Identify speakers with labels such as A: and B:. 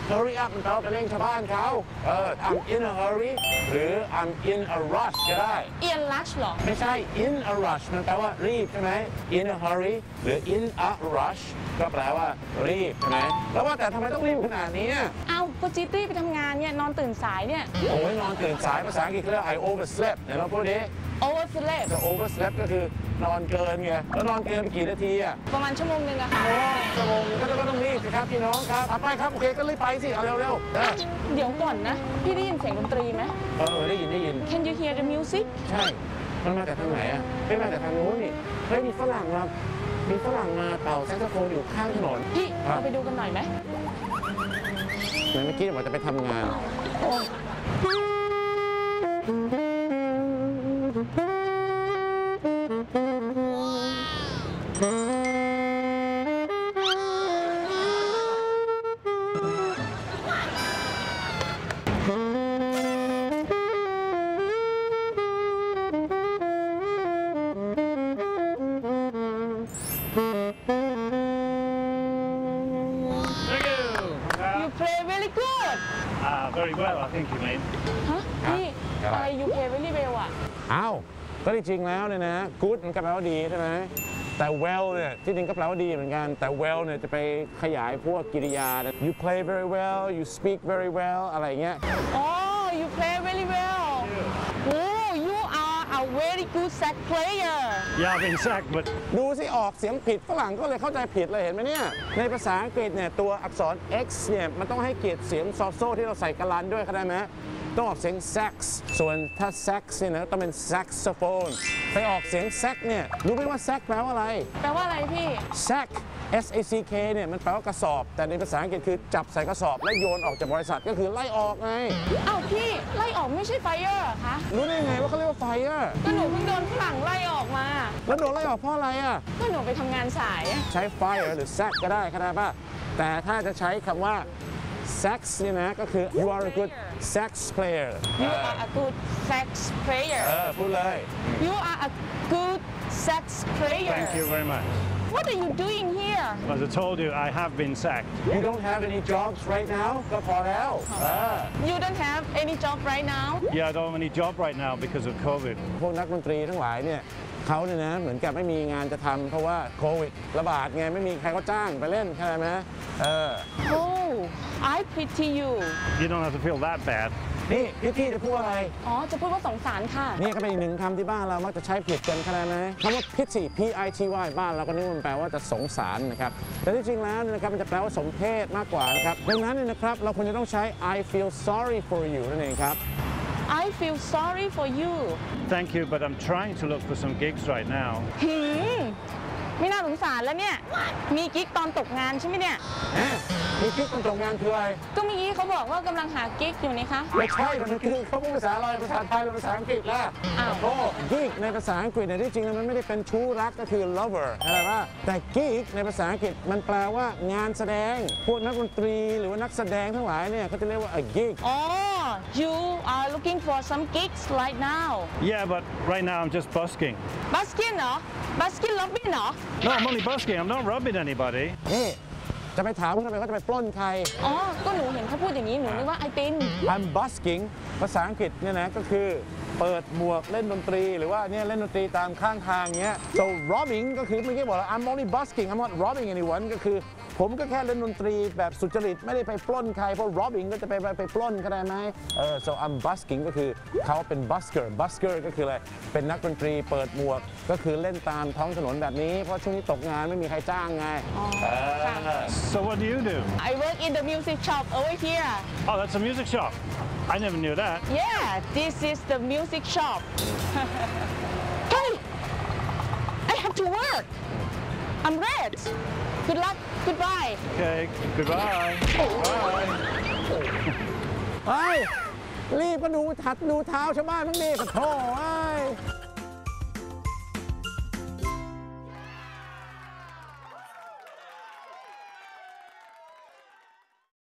A: hurry up มันแปลว่าไปเร่งชาวบ้านเขาI'm in a hurry หรือ I'm in a rush ก็ได้
B: in rush หรอ
A: ไม่ใช่ in a rush มันแปลว่ารีบใช่ไหม in a hurry หรือ in a rush ก็แปลว่ารีบใช่ไหมแล้วว่าแต่ทำไมต้องรีบขนาดนี้
B: เอาก็จิตตี้ไปทำงานเนี่ยนอนตื่นสายเนี่ย
A: โอ้ยนอนตื่นสายภาษาอังกฤษเรียก I overslept เดี๋ยวเราพูดดิ
B: overslept
A: แต่ overslept ก็คือนอนเกินไงแล้วนอนเกินไปกี่นาที
B: ประมาณชั่วโมงนึงอะค่ะ
A: ชั่วโมงก็ต้องรีบสิครับพี่น้องครับไปครับโอเคก็รีบไปสิเอาเร็ว
B: เดี๋ยวก่อนนะพี่ได้ยินเสียงดนตรีไหม
A: ได้ยิน
B: Can you hear the music
A: ใช่มันมาจากทางไหนไม่มาจากทางนู้นนี่เฮ้ยมีฝรั่งมาเป่าแซกโซโฟนอยู่ข้างถนน
B: พี่เราไปดูกันหน่อยไหม
A: เมื่อกี้ว่าจะไปทำงาน
C: Very well, I think you mean.
B: ฮะนี่อะไร you play very well อ่ะ
A: อ้าวก็จริงๆแล้วเนี่ยนะ good มันก็แปลว่าดีใช่ไหมแต่ well เนี่ยที่จริงก็แปลว่าดีเหมือนกันแต่ well เนี่ยจะไปขยายพวกกริยา you play very well you speak very well อะไรเงี้ย
B: อ๋อ you play very well oh you are a very good sax player
C: Yeah I've been sacked but
A: ดูสิออกเสียงผิดฝรั่งก็เลยเข้าใจผิดเลยเห็นไหมเนี่ยในภาษาอังกฤษเนี่ยตัวอักษร x เนี่ยมันต้องให้เกียรติเสียงซอโซ่ที่เราใส่กะลันด้วยเข้าใจไหมต้องออกเสียง sax ส่วนถ้า sax เนี่ยนะต้องเป็น saxophone ไปออกเสียง sax เนี่ยรู้ไหมว่า sax แปลว่าอะไร
B: แปลว่าอะไรพี่
A: sack S-A-C-K เนี่ยมันแปลว่ากระสอบแต่ในภาษาอังกฤษคือจับใส่กระสอบแล้วโยนออกจากบริษัทก็คือไล่ออกไง
B: อ้าวพี่ไล่ออกไม่ใช่ fire เหรอคะ
A: รู้ได้ไงว่าเขาเรียกว่า fire
B: ก็หนูเพิ่งโดนฝรั่งไล่ออกมา
A: แล้วโดนไล่ออกเพราะอะไร
B: ก็หนูไปทำงานสาย
A: ใช้ fire หรือ sack ก็ได้เข้าใจป่ะแต่ถ้าจะใช้คำว่า sax เนี่ยนะก็คือ you are a good sax player
B: you are a good sax player
A: พูดเลย
B: you are a good sax player
C: Thank you very much
B: What are you doing here?
C: As I told you, I have been sacked.
A: You don't have any jobs right now? ก็พอแล้ว
B: You don't have any job right now?
C: Yeah, I don't have any job right now because of COVID.
A: พวกนักดนตรีทั้งหลายเนี่ยเขาเนี่ยนะเหมือนกับไม่มีงานจะทำเพราะว่าโควิดระบาดไงไม่มีใครเขาจ้างไปเล่นใช่ไหม
B: Oh, I pity you.
C: You don't have to feel that bad.
A: นี่พี่จะพูดอะไร
B: อ๋อจะพูดว่าสงสารค่ะ
A: นี่ก็เป็นอีกหนึ่งคำที่บ้านเรามักจะใช้ผิดกันเข้าใจไหมคำว่า pity P-I-T-Y บ้านเราก็นึกว่ามันแปลว่าจะสงสารนะครับแต่ที่จริงแล้วนะครับมันจะแปลว่าสมเพชมากกว่านะครับดังนั้นเนี่ยนะครับเราควรจะต้องใช้ I feel sorry for you นั่นเองครับ
B: I feel sorry for you
C: Thank you but I'm trying to look for some gigs right now
B: ไม่น่าสงสารแล้วเนี่ยมีกิ๊กตอนตกงานใช่ไหมเนี่ย
A: มีกิ๊กตอนตกงานคืออะไร
B: ก็เมื่อกี้เขาบอกว่ากำลังหากิ๊กอยู่นี่คะ
A: ไม่ใช่มันคือเขาพูดภาษาอะไรภาษาไทยหรือภาษาอังกฤษล่ะโอ้กิ๊กในภาษาอังกฤษเนี่ยที่จริงมันไม่ได้เป็นชู้รักก็คือ lover อะไรว่าแต่กิ๊กในภาษาอังกฤษมันแปลว่างานแสดงพวกนักดนตรีหรือว่านักแสดงทั้งหลายเนี่ยเขาจะเรียกว่า a gig
B: you are looking for some gigs right now
C: Yeah but right now I'm just busking
B: busking เหรอ busking robbing เหรอ
C: No I'm only busking I'm not robbing anybody
A: นี่จะไปถามว่าทำไมเขาจะไปปล้นใคร
B: ก็หนูเห็นเขาพูดอย่างนี้หนูนึกว่าไอติน
A: I'm busking ภาษาอังกฤษเนี่ยนะก็คือเปิดหมวกเล่นดนตรีหรือว่าเนี่ยเล่นดนตรีตามข้างทางเงี้ย so robbing ก็คือเมื่อกี้บอกแล้ว I'm only busking I'm not robbing anyone ก็คือผมก็แค่เล่นดนตรีแบบสุจริตไม่ได้ไปปล้นใครเพราะ robbing ก็จะไปปล้นก็ได้ไหมso I'm busking ก็คือเขาเป็น busker ก็คืออะไรเป็นนักดนตรีเปิดหมวกก็คือเล่นตามท้องถนนแบบนี้เพราะช่วงนี้ตกงานไม่มีใครจ้างไง
C: So what do you do?
B: I work in the music shop over here
C: Oh that's a music shop I never knew that
B: Yeah this is the music shop Hey I have to work I'm late Good luck Goodbye
C: Okay goodbye Bye
A: ไปรีบก็ดูเท้าชาวบ้านบ้างดิขอโทษ